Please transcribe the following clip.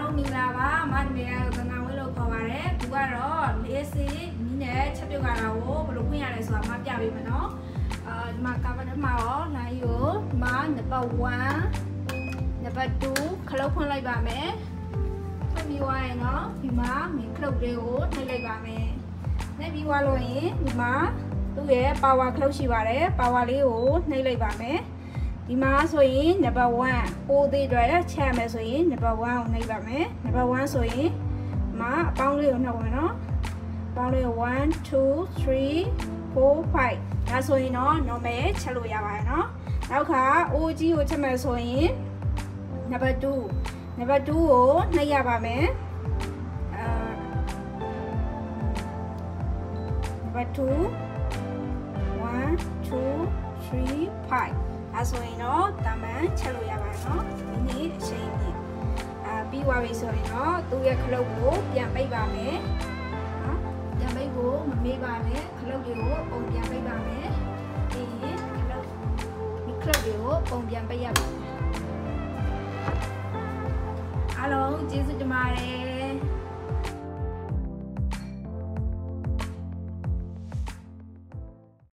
လုံးမင်္ဂလာပါမနမေကငါဝဲလို့ခေါ်ပါတယ်သူကတော့လေးစီနီးနဲ့ချက်ပြုတ်ကြတာကိုဘယ်လိုဖွင့်ရလဲဆိုတာမှပြပေးမယ်နော်ဒီမှာကဘာထဲမှာရောနိုင်ရောဒီမှာ number 1 number 2ခလုတ်ဖွင့်လိုက်ပါမယ်ဖွင့်ပြီးသွားရင်နော်ဒီမှာမင်းခလုတ်လေးကိုနှိပ်လိုက်ပါမယ်နှိပ်ပြီးသွားလို့ရင်ဒီမှာသူ့ရဲ့ power ခလုတ်ရှိပါတယ် power လေးကိုနှိပ်လိုက်ပါမယ်ဒီမှာဆိုရင် number 1ပိုးသေးတွေချက်ရမယ်ဆိုရင် number 1ကိုနှိပ်ပါမယ် number 1ဆိုရင်ဒီမှာအပေါင်းလေးကိုနှုတ်ပါမယ်နော်အပေါင်းလေးကို1 2 3 4 5ဒါဆိုရင်တော့ normal ချက်လို့ရပါတယ်နော်နောက်က OG ကိုချက်မယ်ဆိုရင် number 2ကိုနှိပ်ရပါမယ်number 2 1 2 3 5အဲဆိုရင်တော့တာမန်ချက်လို့ရပါတယ်နော်ဒီနေ့အချိန်ကြီးပြီးသွားပြီဆိုရင်တော့သူ့ရဲ့ခလုတ်ကိုပြန်ပိတ်ပါမယ်နော်ပြန်ပိတ်ဖို့မမေ့ပါနဲ့ခလုတ်တွေကိုပုံပြန်ပိတ်ပါမယ်ပြီးရင်ဒီခလုတ်တွေကိုပုံပြန်ပိတ်ရပါမယ်အားလုံးကျေးဇူးတင်ပါတယ်